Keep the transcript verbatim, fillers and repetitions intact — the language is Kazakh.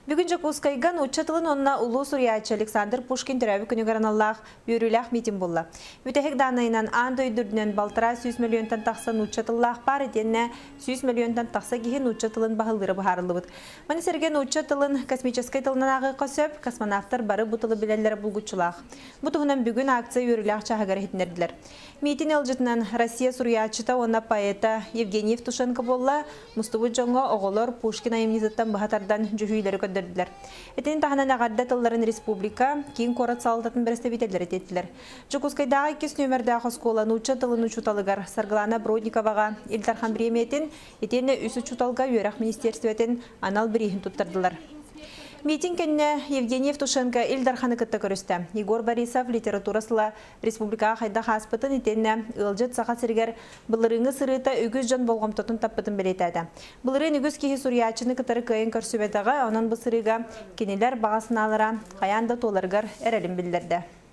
Бүгін Жакускайган учатылын онна Улу Сурьячы Александр Пушкин төрәбі күні ғараналлақ бүйріләқ митин болла. Үтәхек данайынан ан дөйдүрдінен балтыра сүйс миллионтан тақсан учатыллақ бар етенне сүйс миллионтан тақса кейін учатылын бағылдыры бұхарылыбыд. Маны серген учатылын космическай тылынан ағы қосып, космонавтар бары бұтылы білелері бұлғычылақ. Бұтығынан бүгін акция үйріләқ чағығар етінерділер. Митин елжітінен Россия Сурьячыта онна поэта Евгений Евтушенко болла, Мустубы жоңға оғылыр Пушкин айымнизаттан бұхатардан жүхейлері көддірділер. Этенин таханан ағадда тылларын республика кейін қорат салытатын бірісті бетелер ететтілер. Жакускайдағы екес нөмірді сколаны уча тылын учуталығар Саргалана Бродниковаға Илтархан Бреметін етені үсі чуталға өрақ министерстветін анал бірейін тұттырдылар. Митинг кенне Евгений Евтушенко Илдарханы кытта көрісті. Егор Борисов литературасыла республикаға қайда хаспытын етенне ылжыт сақа сіргер бұлырыңы сырыта үгіз жан болғамтотын таппытын білетеді. Бұлырын үгіз кейі Сурьячыны кытары көйін көрсібетіға, онын бұсырыға кенелер бағасын алыра, қаянда толырғар әрелін білдерді.